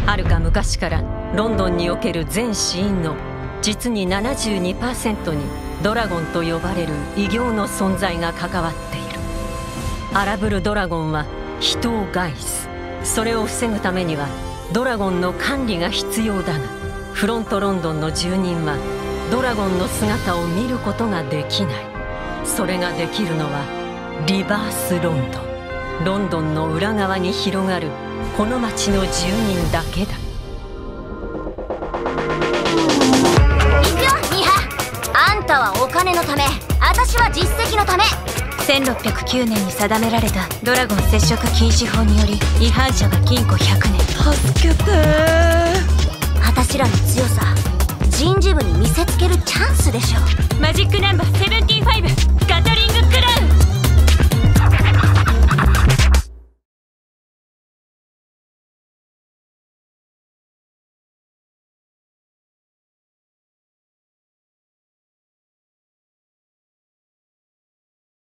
るか昔からロンドンにおける全死因の実に 72% にドラゴンと呼ばれる異形の存在が関わっている。荒ぶるドラゴンは人を害す。それを防ぐためにはドラゴンの管理が必要だが、フロントロンドンの住人はドラゴンの姿を見ることができない。それができるのはリバースロンドン。ロンドンの裏側に広がるこの町の住人だけだ。 行くよニハ。あんたはお金のため、私は実績のため。 1609年に定められたドラゴン接触禁止法により違反者が禁錮100年。 助けて。 私らの強さ、人事部に見せつけるチャンスでしょ。 マジックナンバー75ガトリングクラウン。